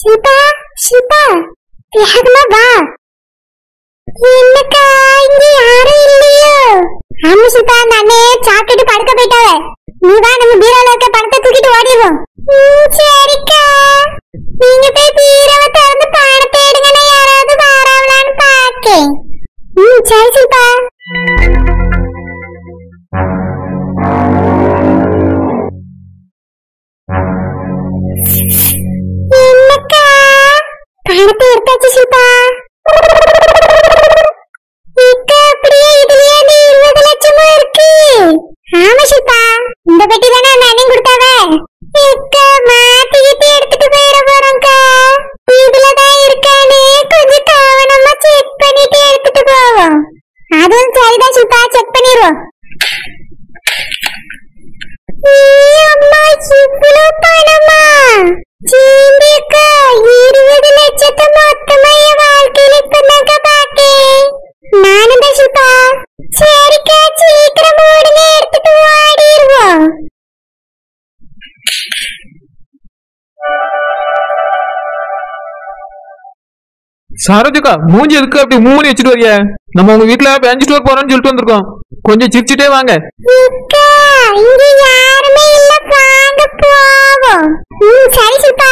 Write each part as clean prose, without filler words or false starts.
ஷில்பா ஷில்பா வேகமா வா. என்னக்கா இங்க யாரும் இல்லையோ? ஆமா ஷில்பா, நானே சாப்பிட்டு படுக்க போயிட்டாவே. நீ வா, நம்ம பீரோல இருக்க பணத்தை தூக்கிட்டு ஓடிடுவோம். சரிக்கா, நீங்க போய் பீரோவை திறந்து பணத்தை எடுங்க, நான் யாராவது வாராவலான்னு பாக்கேன். சரி ஷில்பா. என்னக்கா பணத்தை எடுத்தாச்சு ஷில்பா. அப்படியே இதுலயே 20 லட்சமும் இருக்கு. ஆமா ஷில்பா, இந்த பெட்டி தானே அந்த அண்ணன் கொடுத்தாவே. மாத்திக்கிட்டு எடுத்துட்டு போயிட போறோம்க்கா. இதுலதான் இருக்கானே கொஞ்சம் கவனமா செக் பண்ணிட்டு எடுத்துட்டு போவோம். அதுவும் சரிதான் ஷில்பா, செக் பண்ணிடுவோம். அம்மா இவ்வளவு பணமா? சீண்டியக்கா 20 லட்சத்தை மொத்தமா என் வாழ்க்கையில இப்பதாங்க பாக்கேன். நானும் தான் ஷில்பா. சரிக்கா, சீக்கிரம் ஓடுங்க, எடுத்துட்டு ஓடிடுவோம். சரோஜக்கா, மூஞ்சி எதுக்கு அப்படி மூணு வச்சுட்டு வரிய? நம்ம உங்க வீட்டுல பேஞ்சு ஸ்டோர் போறோம்னு சொல்லிட்டு வந்திருக்கோம். கொஞ்சம் சிரிச்சுட்டே வாங்க. இங்க யாருமே இல்ல, வாங்க போவோம். சரி ஷில்பா,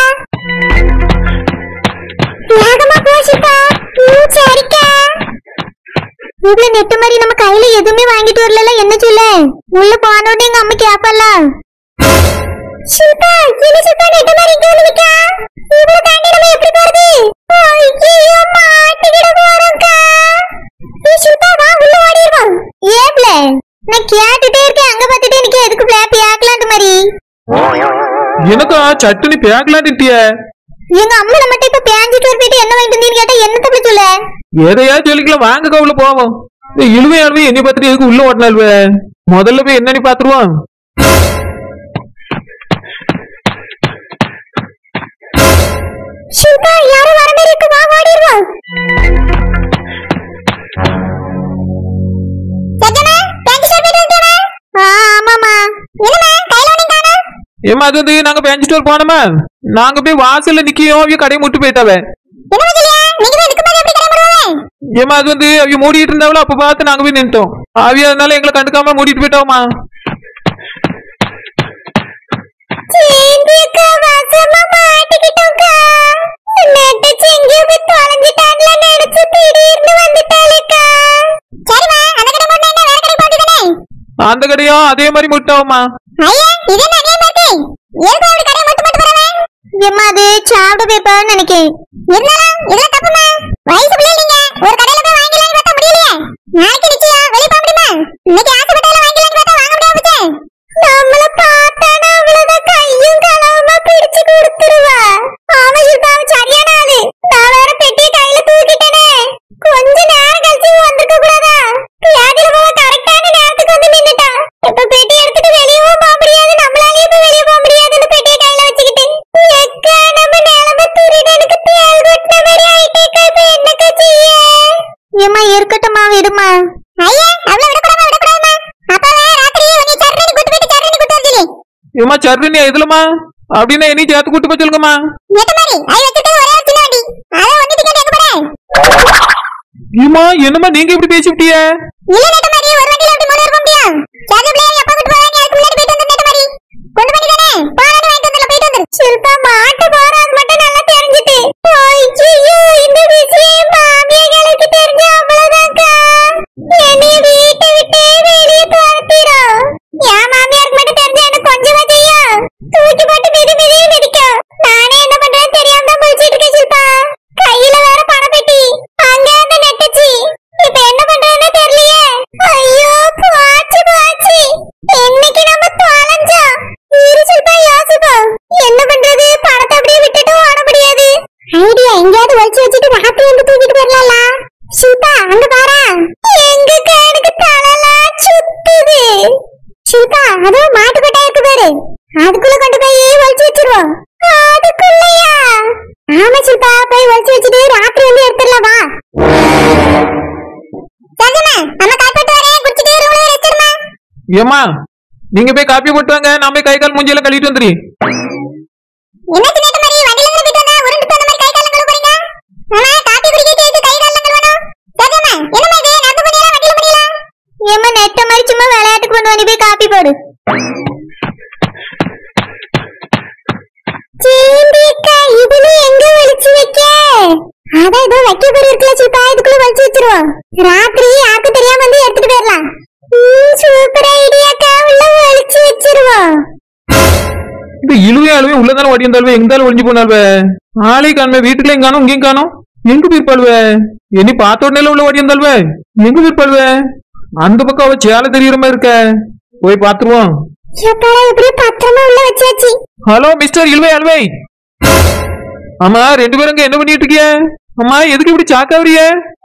வேகமா போ ஷில்பா. சரிக்கா. இவ்வளவு நெட்டு மாதிரி நம்ம கையில எதுவுமே வாங்கிட்டு வரல, என்ன சொல்ல? உள்ள போனோட எங்க அம்மா கேப்பல. ஷில்பா, என்ன ஷில்பா நெட்டு மாதிரி இங்க வந்து நிக்கா? இவ்வளவு தாண்டி நம்ம எப்படி போறது? ஐயோ, மாட்டிக்கிட போறோம்க்கா. ஷில்பா வா, உள்ள ஓடிடுவோம். ஏப்ல நான் கேட்டுட்டே இருக்கேன், அங்க பார்த்துட்டே நிக்க. எதுக்கு பிளாப் யாக்கலான்ட்டு மாதிரி? எனக்கா சட்டுனி பேக்கலான்ட்டிய? எங்க அம்மா நம்மட்ட இப்ப பேஞ்சிட்டு போயிட்டு என்ன வாங்கிட்டு வந்தீங்கன்னு கேட்டா என்ன தப்பு சொல்ல? எதையா சொல்லிக்கலாம், வாங்கக்கா உள்ள போவோம். இழுவே அழுவே என்னை பார்த்துட்டு எதுக்கு உள்ள ஓட்டினால்வே? முதல்ல போய் என்னன்னு பாத்துருவோம். ஷில்பா, யாரும் வர மாதிரி இருக்கு, வா ஓடிடுவோம். ஆமாமா. ஏமா அது வந்து நாங்க பேஞ்சு ஸ்டோர் போனோமா, நாங்க போய் வாசல்ல நிக்கியோம், அவிய கடையை முட்டு போயிட்டாவே. ஏமா அது வந்து அவிய மூடிட்டு இருந்தாவளோ, அப்ப பார்த்து நாங்க போய் நின்ட்டோம். அவிய அதனால எங்களை கண்டுக்காம மூடிட்டு போயிட்டாவுமா. அந்த கடையும் அதே மாதிரி முட்டாவுமா. அது சாப்பிட போய்ப்பான்னு நினைக்கிறேன். நம்மள பார்த்தானா அவ்வளவுதான், கையும் களவுமா பிடிச்சு கொடுத்துருவா. ஆமா ஷில்பா, சரியான ஆளு. நான் வேற பெட்டியை கையில தூக்கிட்டேனே. கொஞ்ச நேரம் கழிச்சு வந்திருக்க கூடாதா? வியாதியில போக கரெக்டான நேரத்துக்கு வந்து நின்னுட்டா. இப்ப பெட்டி எடுத்துட்டு வெளியவும் போக முடியாது, நம்மளாலயும் இப்ப வெளியே போக முடியாது. இந்த பெட்டியை கையில வச்சுக்கிட்டு எக்கா நம்ம நிலம திருடனுக்கு தேல் கொட்டின மாதிரி ஆயிட்டேக்கா. இப்ப என்னக்கா செய்ய? ஏமா இருக்கட்டுமா, விடுமா. ஐயா, அவ்வளவு விடக்கூடாமா, விடக்கூடாமா. அப்பாவே ராத்திரியே உன்னை சர்றனி கூட்டு போயிட்டு சர்றனி கூட்டு வந்து சொல்லி. ஏமா சர்றனி எதுலமா? அப்படின்னா இனி சேர்த்து கூட்டு போய் சொல்லுங்கம்மா. நெட்ட மாதிரி ஐ வச்சிட்டு ஒரே ஒரு சின்ன வண்டி, அத ஒண்ணு டிக்கெட் எங்க போற? ஏமா என்னமா நீங்க இப்படி பேசிட்டீங்க? இல்ல நெட்ட மாதிரி ஒரு வண்டில அப்படி மூணு பேர் போக முடியும். சார்ஜ் பிளேயர் எப்ப கூட்டு போவாங்க? அதுக்கு முன்னாடி போயிட்டு வந்து நெட்ட மாதிரி கொண்டு பண்ணி தானே பாரான வாங்கிட்டு வந்து போயிட்டு வந்து. ஷில்பா மாட்ட போற, அது மட்டும் நல்லா தெரிஞ்சிட்டு. ஐயோ, இந்த விஷயம் மாமியாங்களுக்கு தெரிஞ்ச அவ்வளவுதான்க்கா. என்னை வீட்டை விட்டே வெளியே துரத்திடும். என் மாமியாருக்கு மட்டும் தெரிஞ்ச எனக்கு கொஞ்சமா செய்யும். தூக்கி போட்டு மிதி மிதி மிதிக்கும். நானே என்ன பண்றேன்னு தெரியாம தான் முடிச்சிட்டு இருக்கேன் ஷில்பா. கையில வேற பணப்பெட்டி, அங்க அந்த நெட்டச்சி. இப்ப என்ன பண்றதுன்னு தெரியலையே. ஐயோ, போச்சு போச்சு. இன்னைக்கு நம்ம தொலைஞ்சோம். இரு ஷில்பா, யோசிப்போம் என்ன பண்றது. பணத்தை அப்படியே விட்டுட்டு ஓட முடியாது. ஐடியா, எங்கேயாவது ஒளிச்சு வச்சுட்டு ராத்திரி வந்து தூக்கிட்டு போயிடலாம்ல. ஷில்பா, அங்க பாரா, எங்க கணக்கு தலைலாம் சுத்துது. ஷில்பா, அதுவும் மாட்டுக்கொட்டா இருக்கு பாரு, அதுக்குள்ள கொண்டு போய் ஒளிச்சு வச்சிருவோம். அதுக்குள்ளயா? ஆமா ஷில்பா, போய் ஒளிச்சு வச்சுட்டு ராத்திரி வந்து எடுத்துடலாம் வா. சஜமா, நம்ம காப்பாட்டு வரேன், குடிச்சிட்டு ரூம்ல ரெஸ்ட் எடுமா. ஏமா நீங்க போய் காப்பி போட்டு வாங்க, நான் போய் கை கால் மூஞ்சியெல்லாம் கழுவிட்டு வந்துடுறேன். என்ன சின்ன மாதிரி வண்டில இருந்து போயிட்டு வந்தா உருண்டு போன மாதிரி கை கால் கழுவ போறீங்க? அம்மா காபி குடிக்க கேட்டு கை கால் கழுவணும். சரியம்மா, என்னம்மா இது நடந்து போனியா வண்டில போனியா? ஏம்மா நெட்ட மாதிரி சும்மா விளையாட்டுக்கு கொண்டு வந்து போய் காபி போடு. சீண்டிக்கா இதுல எங்க வலிச்சு வைக்க? அதான் ஏதோ வைக்க போற இருக்குல சிப்பா, இதுக்குள்ள வலிச்சு வச்சிருவோம். ராத்திரி யாருக்கு தெரியாம வந்து எடுத்துட்டு போயிடலாம். சூப்பர் ஐடியாக்கா, உள்ள வலிச்சு வச்சிருவோம். இந்த இழுவே உள்ளதான ஓடி வந்தாலும் எங்காலும் ஒளிஞ்சு போனால்வே. ஆளே காணுமே, வீட்டுக்குள்ள எங்கானும் இங்கேயும் காணும். எங்க போயிருப்பாள்வே? என்னி பார்த்த உடனே உள்ள ஓடி வந்தால்வே. எங்க போயிருப்பாள்வே? அந்த பக்கம் அவ சேலை தெரியற மாதிரி இருக்க. போய் பாத்துருவோம். ஹலோ மிஸ்டர் இழுவை அழுவை. அம்மா ரெண்டு பேரும் என்ன பண்ணிட்டு இருக்கிய? அம்மா எதுக்கு இப்படி சாக்காவறிய?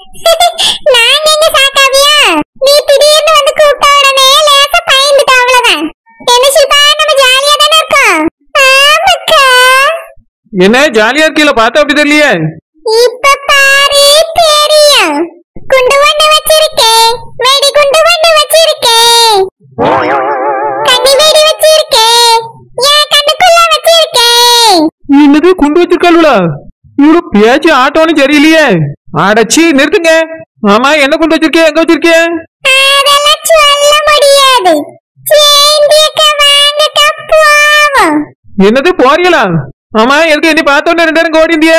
என்ன ஜாலியா இருக்கீல? பார்த்தா அப்படி தெரியலையே. இப்ப பாரு தெரியும். குண்டு வண்டு வச்சிருக்கேன், வெடி குண்டு வண்டு வச்சிருக்கேன், கண்ணி வெடி வச்சிருக்கேன், என் கண்ணுக்குள்ள வச்சிருக்கேன். என்னது குண்டு வச்சிருக்காளுவா? இவ்வளவு பேச்சு ஆட்டோன்னு சரியில்லையே. அடச்சி நிறுத்துங்க. ஆமா என்ன குண்டு வச்சிருக்கேன்? எங்க வச்சிருக்கேன்? அதெல்லாம் சொல்ல முடியாது. என்னது போறீங்களா? ஆமா எதுக்கு என்ன பார்த்த உடனே ரெண்டு பேரும் ஓடி இருந்திய?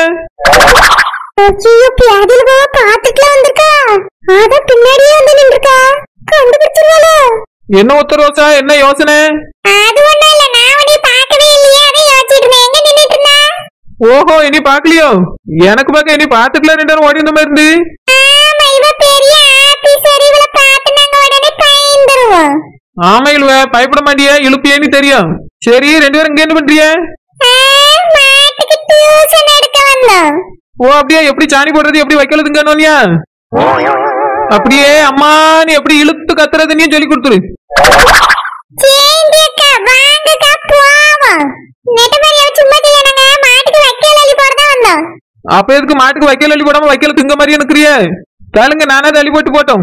என்ன ஒத்த ரோசா, என்ன யோசனை? ஓஹோ இனி பாக்கலையோ? எனக்கு பார்க்க இனி பாத்துக்கலாம். ரெண்டு பேரும் ஓடி இருந்த மாதிரி இருந்து. ஆமா இழுவ பயப்பட மாட்டியா? இழுப்பியன்னு தெரியும். சரி ரெண்டு பேரும் இங்க என்ன பண்றிய? ஓ அப்படியே எப்படி சாணி போடுறது, எப்படி வைக்கலதுங்கயா? அப்படியே அம்மா நீ எப்படி இழுத்து கத்துறது நீ சொல்லி கொடுத்துரு. அப்ப எதுக்கு மாட்டுக்கு வைக்கல அள்ளி போடாம வைக்கல திங்க மாதிரி இருக்கிறிய? தாளுங்க நானே அள்ளி போட்டு போட்டோம்.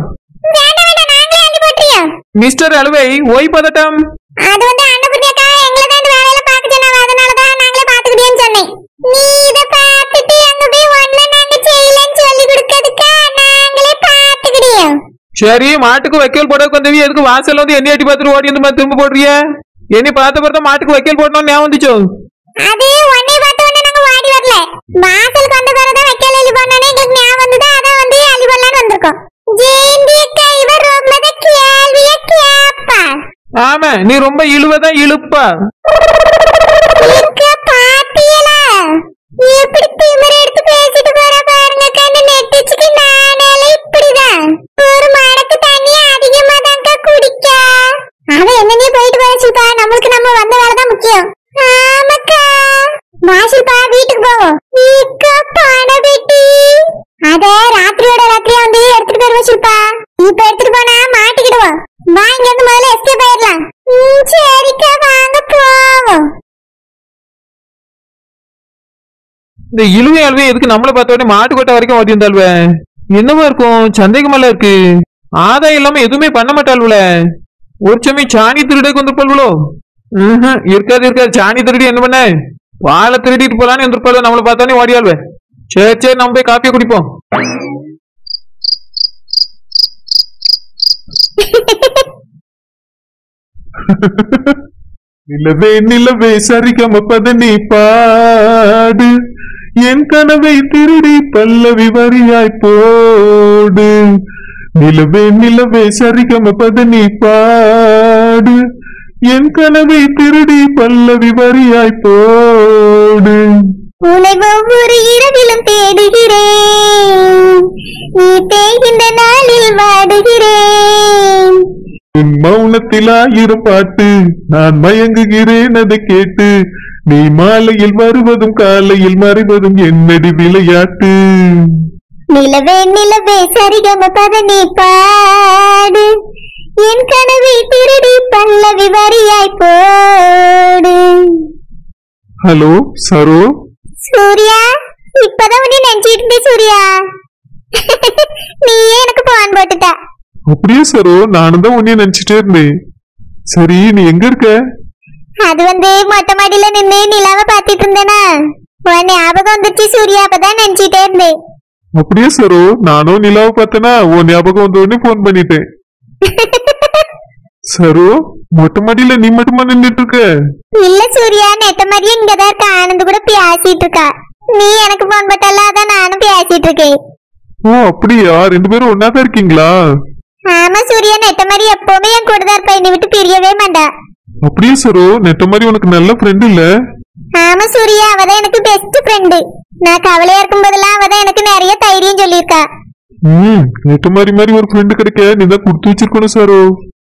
மிஸ்டர் அழுவை ஓய் பதட்டம். அது வந்து அண்ணபுண்ணியக்கா எங்களை தான் இந்த வேலையில பாக்க சொன்னாங்க, அதனால தான் நாங்களே பாத்துக்கிட்டேன்னு சொன்னேன். நீ இத பாத்துட்டு அங்க போய் ஒண்ணு நாங்க செய்யலன்னு சொல்லி கொடுக்கிறதுக்கா நாங்களே பாத்துக்கிட்டோம். சரி மாட்டுக்கு வைக்கல் போட வந்தவி எதுக்கு வாசல்ல வந்து எண்ணெய் அட்டி பாத்துட்டு ஓடி வந்து திரும்ப போடுறிய? என்னை பார்த்த பார்த்தா மாட்டுக்கு வைக்கல் போடணும்னு ஞாபகம் வந்துச்சோ? அது ஒண்ணே பார்த்த உடனே நாங்க ஓடி வரல. வாசலுக்கு வந்த பிறகு தான் வைக்கல் அள்ளி போடணும்னு எங்களுக்கு ஞாபகம் வந்தது. அதான் வந்து அள்ளி போடலான்னு வந்திருக்கோம். ஜெயந்தியக்கா இவ ரொம்ப கேள்விய கேப்பா. ஆமா நீ ரொம்ப இழுவதா இழுப்பா. பாத்தியலா எப்படி திமிர எடுத்து பேசிட்டு போற பாருங்க. கண்ணு நெட்டிச்சுக்கு நானால இப்படிதான் ஒரு மடக்கு தண்ணி அதிகமா தாங்க குடிக்க. அத என்னன்னே போயிட்டு போச்சுப்பா, நம்மளுக்கு நம்ம வந்த வேலைதான் முக்கியம். ஆமாக்கா வாசிப்பா வீட்டுக்கு போவோம். பண பெட்டி அத ராத்திரியோட ராத்திரியா வந்து எடுத்துட்டு போயிருவோம் சில்பா. இப்ப எடுத்துட்டு போனா மாட்டிக்கிடுவோம். வா இங்க இருந்து முதல்ல எஸ்கேப் ஆயிடலாம். சரிக்கா வாங்க போவோம். இந்த இழுவை அழுவை எதுக்கு நம்மள பார்த்த உடனே மாட்டு கொட்டை வரைக்கும் ஓடி இருந்தாள்வே? என்னவா இருக்கும்? சந்தேகமெல்லாம் இருக்கு. ஆதாயம் இல்லாம எதுவுமே பண்ண மாட்டாள்வுல. ஒரு சமயம் சாணி திருடக்கு வந்துருப்பாள்வளோ? இருக்காது சாணி திருடி என்ன பண்ண வாழை திருடிட்டு போலான்னு வந்துருப்பாள். நம்மள பார்த்தானே ஓடியாள்வே. சரி நம்ம போய் காப்பியை குடிப்போம். நிலவே நிலவே சரிகம பதனி பாடு, என் கனவை திருடி பல்லவி வரியாய் போடு. நிலவே நிலவே சரிகம பதனி பாடு, என் கனவை திருடி பல்லவி வரியாய் போடு. உன்னை ஒவ்வொரு இரவிலும் தேடுகிறேன், நீ தேய்கின்ற நாளில் வாடுகிறேன். உன் மௌனத்தில் 1000 பாட்டு நான் மயங்குகிறேன் அதை கேட்டு. நீ மாலையில் வருவதும் காலையில் மறைவதும் என்னடி விளையாட்டு. நிலவே நிலவே சரிகம பதனி பாடு, என் கனவை திருடி பல்லவி வரியாய் போடு. ஹலோ சரோ. சூர்யா இப்பதான் உன்னை நினைச்சிட்டு இருந்தே சூர்யா. நீயே எனக்கு போன் போட்டுட்ட. அப்படியே சரோ, நானும் தான் உன்னைய நினைச்சிட்டே இருந்தேன். சரி நீ எங்க இருக்க? அது மொட்டை மாடியில நின்னு நிலாவை பாத்துட்டு இருந்தேனா உன் ஞாபகம் வந்துச்சு சூர்யா, அப்பதான் நினைச்சிட்டே இருந்தேன். அப்படியே சரோ, நானும் நிலாவை பார்த்தனா உன் ஞாபகம் வந்த உடனே போன் பண்ணிட்டேன். சரோ, மொட்டை மாடியில நீ மட்டுமா நின்றுட்டு இருக்க? இல்ல சூர்யா, நெட்ட மாதிரியே இங்கதான் இருக்க. ஆனந்த் கூட பேசிட்டு இருக்கா. நீ எனக்கு போன் பட்டல, அதான் நானும் பேசிட்டு இருக்கேன். ஓ அப்படியா, ரெண்டு பேரும் ஒன்னாதான் இருக்கீங்களா? ஆமா சூர்யா, நெட்ட மாதிரி எப்பவுமே என் கூட தான் இருப்பா, என்னை விட்டு பிரியவே மாட்டா. அப்படியே சரோ, நெட்ட மாதிரி உனக்கு நல்ல ஃப்ரெண்ட் இல்ல? ஆமா சூர்யா, அவதான் எனக்கு பெஸ்ட் ஃப்ரெண்டு. நான் கவலையா இருக்கும் போதெல்லாம் அவதான் எனக்கு நிறைய தைரியம் சொல்லியிருக்கா. நெட்ட மாதிரி ஒரு ஃப்ரெண்டு கிடைக்க நீ தான் கொடுத்து வச்சிருக்கணும் சரோ.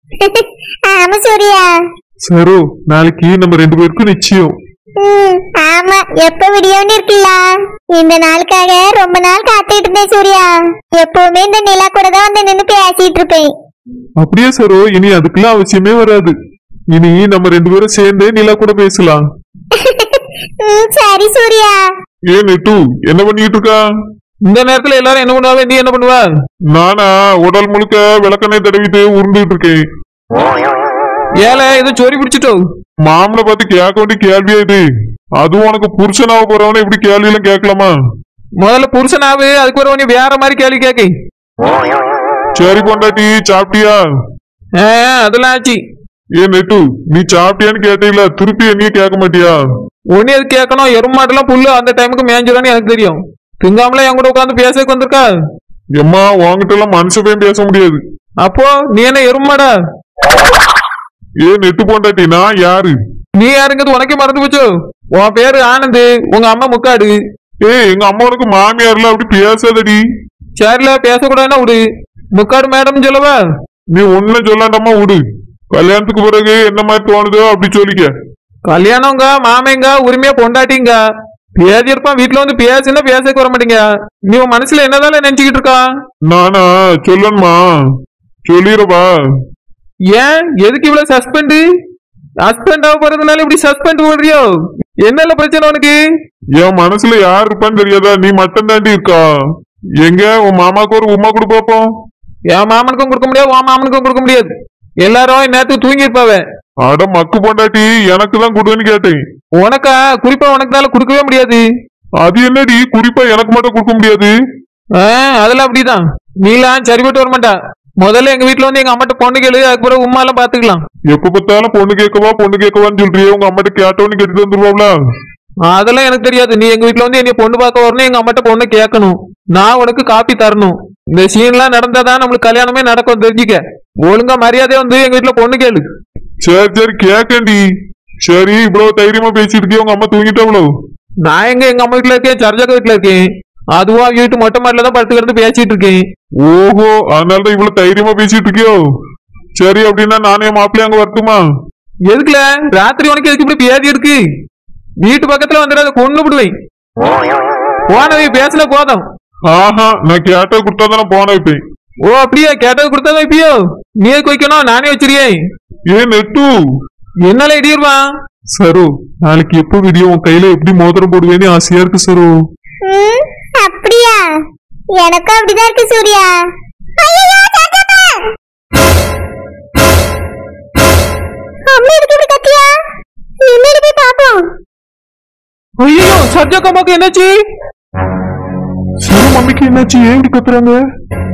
ஆமா சூர்யா. சரோ, நாளைக்கு நம்ம ரெண்டு பேருக்கும் நிச்சயம். ஆமா, எப்ப விடியோன்னு இருக்குல்ல. இந்த நாளுக்காக ரொம்ப நாள் காத்துட்டு இருந்தேன் சூர்யா. எப்பவுமே இந்த நிலா கூட தான் நின்னு பேசிட்டு இருப்பேன். அப்படியே சரோ, இனி அதுக்கெல்லாம் அவசியமே வராது. இனி நம்ம ரெண்டு பேரும் சேர்ந்து நிலா கூட பேசலாம். சரி சூர்யா. ஏன் நெட்டு என்ன பண்ணிட்டு இருக்கா? இந்த நேரத்துல எல்லாரும் என்ன பண்ணுவாங்க, நீ என்ன பண்ணுவ? நானா உடல் முழுக்க விளக்கெண்ணெய் தடவிட்டு உருண்டுட்டு இருக்கேன். ஏல ஏதோ சொறி பிடிச்சிட்டோம். மாமனை பார்த்து கேட்க வேண்டிய கேள்வியா இது? அதுவும் உனக்கு புருஷனாக போறவன இப்படி கேள்வி எல்லாம் கேட்கலாமா? முதல்ல புருஷனாவு, அதுக்கு ஒரு நீ வேற மாதிரி கேள்வி கேட்க. சரி பொண்டாட்டி, சாப்பிட்டியா? அதெல்லாம் ஆச்சு. ஏன் நெட்டு, நீ சாப்பிட்டியான்னு கேட்டீங்களா, திருப்பி என்னைய கேட்க மாட்டியா? ஒன்னு எது கேட்கணும், எருமாட்டெல்லாம் புல்லு அந்த டைமுக்கு மேஞ்சிடான்னு எனக்கு தெரியும். திங்காமல என் கூட உட்காந்து பேசக்கு வந்திருக்கா. எம்மா, உங்ககிட்ட எல்லாம் மனுஷன் பேச முடியாது. அப்போ நீ என்ன எருமாடா? ஏன் நெட்டு பொண்டாட்டி, நான் யாரு? நீ யாருங்கிறது உனக்கே மறந்து போச்சு. உன் பேரு ஆனந்த், உங்க அம்மா முக்காடு. எங்க அம்மா உனக்கு மாமியார்ல அப்படி பேசாதடி. சரில பேசக்கூடாதுன்னா விடு. முக்காடு மேடம் சொல்லவா? நீ ஒன்னும் சொல்லாண்டம்மா விடு. கல்யாணத்துக்கு பிறகு என்ன மாதிரி தோணுதோ அப்படி சொல்லிக்க. கல்யாணங்க மாமேங்க உரிமையா பொண்டாட்டிங்க பேசி இருப்பான். வீட்டுல வந்து பேசுனா பேசக்கு வர மாட்டீங்க. நீ உன் மனசுல என்னதால நினைச்சுக்கிட்டு இருக்கா? நானா சொல்லணுமா? சொல்லிடுவா. ஏன் எதுக்கு இவ்வளவு சஸ்பெண்ட்? ஹஸ்பண்ட் ஆக போறதுனால இப்படி சஸ்பெண்ட் போடுறியோ? என்னென்ன பிரச்சனை உனக்கு? என் மனசுல யார் இருப்பான்னு தெரியாதா? நீ மட்டும் தாண்டி இருக்கா. எங்க உன் மாமாக்கு ஒரு உமா கொடு பாப்போம். என் மாமனுக்கும் கொடுக்க முடியாது, உன் மாமனுக்கும் கொடுக்க முடியாது. எல்லாரும் நேரத்துக்கு தூங்கி இருப்பாவ. அட மக்கு பொண்டாட்டி, எனக்கு தான் கொடுன்னு கேட்டேன். உனக்கா? குறிப்பா உனக்குனால கொடுக்கவே முடியாது. அது என்னடி குறிப்பா எனக்கு மட்டும் கொடுக்க முடியாது? அதெல்லாம் அப்படிதான். நீலாம் சரிபட்டு வர மாட்டா. முதல்ல எங்க வீட்டுல வந்து எங்க அம்மாட்ட பொண்ணு கேளு, அதுக்கப்புறம் உமா எல்லாம் பாத்துக்கலாம். எப்ப பார்த்தாலும் பொண்ணு கேட்கவான்னு சொல்றியே, உங்க அம்மாட்ட கேட்டவன்னு கேட்டுட்டு வந்துருவாங்களா? அதெல்லாம் எனக்கு தெரியாது. நீ எங்க வீட்டுல வந்து என்னைய பொண்ணு பார்க்க வரணும், எங்க அம்மாட்ட பொண்ணு கேட்கணும், நான் உனக்கு காப்பி தரணும். இந்த சீன்லாம் நடந்தாதான் நம்மளுக்கு கல்யாணமே நடக்கும், தெரிஞ்சுக்க. ஒழுங்கா மரியாதையா வந்து எங்க வீட்டுல பொண்ணு கேளு. சரி கேக்கண்டி. சரி, இவ்வளவு தைரியமா பேசிட்டு இருக்கிய, உங்க அம்மா தூங்கிட்டாவளோ? நான் எங்க அம்மா வீட்டுல இருக்கேன், சர்ஜாக்க வீட்டுல இருக்கேன். அதுவா வீட்டு மொட்டை மாட்டில தான் படுத்து கிடந்து பேசிட்டு இருக்கேன். ஓஹோ, அதனாலதான் இவ்வளவு தைரியமா பேசிட்டு இருக்கியோ? சரி, அப்படின்னா நானே மாப்பிள்ளை அங்க வரட்டுமா? எதுக்குல ராத்திரி உனக்கு எதுக்கு இப்படி பேதி இருக்கு? வீட்டு பக்கத்துல வந்துடாத, கொண்டு விடுவேன். போனவை பேசல போதும். ஆஹா, நான் கேட்ட கொடுத்தாதான் நான் போன வைப்பேன். ஓ அப்படியா? கேட்டது கொடுத்தா வைப்பியோ? நீ வைக்கணும், நானே வச்சிருக்கேன். ஏன் நெட்டு, என்னால இடியிருவான். சரோ, நாளைக்கு எப்போ வீடியோ உன் கையில எப்படி மோதிரம் போடுவேன்னு ஆசையா இருக்கு சரோ. அப்படியா? எனக்கும் அப்படிதான் இருக்கு சூர்யா. அம்மா எதுக்கு இப்படி கத்தியா? என்னடி போய் பாப்போம். ஐயோ, சர்ஜா கம்மாக்கு என்னாச்சு? சரோ, மம்மிக்கு என்னாச்சு? ஏன் இப்படி கத்துறாங்க?